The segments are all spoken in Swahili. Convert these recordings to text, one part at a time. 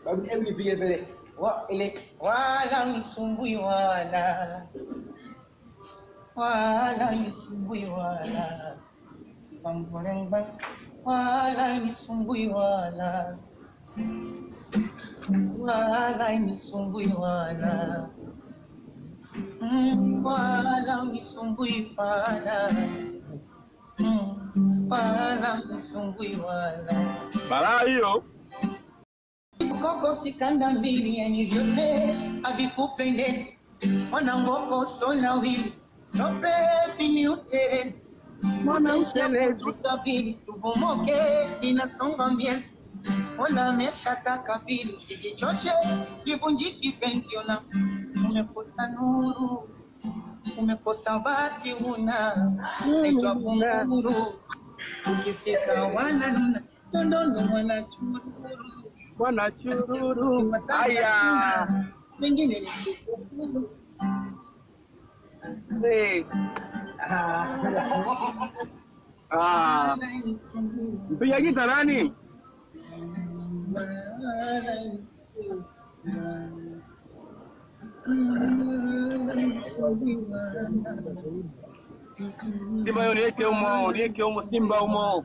Hebu nipige vile. Wala nisumbui wala nisumbui wala wala nisumbui wala nisumbui wala wala nisumbui wala nisumbui wala. Balaa hiyo. Koko sikanda mbili yani vyote havikupendezi. Mwana ngoko sona wili nope pini uterezi. Mwana utelezi tutabili tubomoke inasonga miezi. Ona mesha takabili sijichoshe livunjiki penzi ona. Umekosa nuru umekosa bati una naitwa kunguru. Ukifika wananuna ndondo wanachururu Aya. Mengine ni sikufuru. Mpiga gita nani? Simba yo niweke humo Simba humo.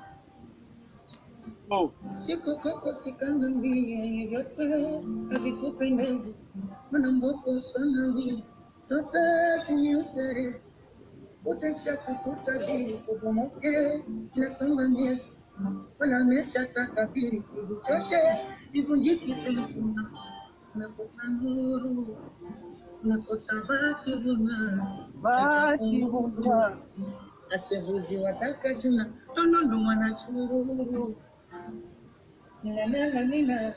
Siku koko sikanda mbili vyote havikupendezi. Mwana mboko sana mbili tope kuni uterezi. Utesha kukutabiri tubomoke inasonga miezi. Wala mesha takabiri sivichoshe livunjiki penzi. Umekosa nuru umekosa bati huna asevuzi wataka juna tonondo wanachururu. Nina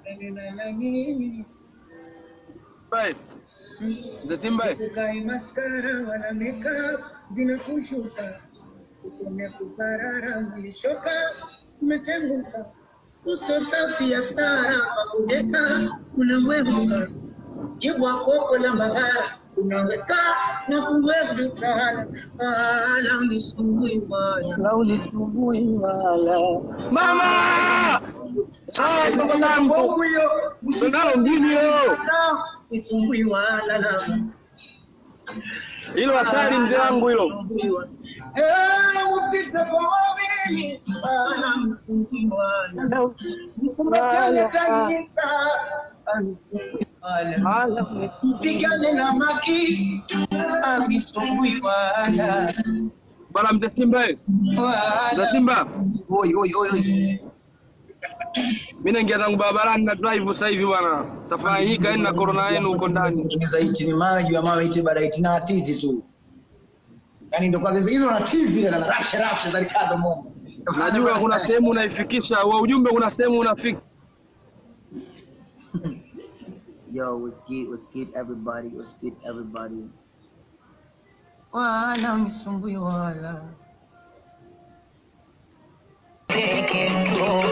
Bye. The Simba. Kukai maskara wala makeup zinakushuka. Usome kuparara mlishoka umetenguka. Uso sauti ya stara pakudeka unamwemuka. Jibwa koko la magara unaweka na kuwebuka. Wala unisumbui wala Mama! Sundalo mjini yo. Nisumbui wala Hilo hatari mzee wangu hilo. Upita kwa wawili wala nisumbui wala Mkumbatiane kanisa nisumbui wala Mpigane na makisi nisumbui wala Bala mzee Simba. Mzee Simba. Oi Mimi naingia zangu barabarani na drive sasa hivi bwana. Tafanyika na corona yenu huko ndani. Inaweza iti ni maji ya mawe iti baada iti na tizi tu. Yaani ndio kwanza hizo na tizi na rafsha za Ricardo Mombo. Najua kuna sehemu unaifikisha, wa ujumbe kuna sehemu unafika. Yo, what's good everybody. Wala misumbui wala.